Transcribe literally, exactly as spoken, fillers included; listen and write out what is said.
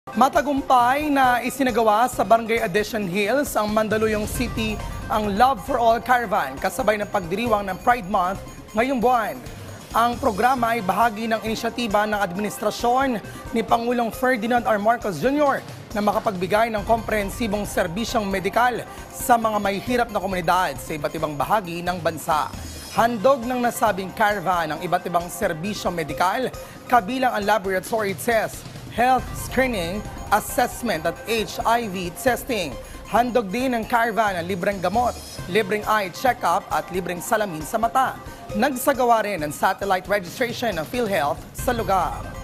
Matagumpay na isinagawa sa Barangay Addition Hills ang Mandaluyong City ang Love for All Caravan kasabay ng pagdiriwang ng Pride Month ngayong buwan. Ang programa ay bahagi ng inisyatiba ng administrasyon ni Pangulong Ferdinand R. Marcos Junior na makapagbigay ng komprehensibong serbisyong medikal sa mga mahihirap na komunidad sa iba't ibang bahagi ng bansa. Handog ng nasabing caravan ang iba't ibang serbisyong medikal kabilang ang laboratory test, health screening, assessment at H I V testing. Handog din ng caravan ang libreng gamot, libreng eye check-up at libreng salamin sa mata. Nagsagawa rin ng satellite registration ng PhilHealth sa lugar.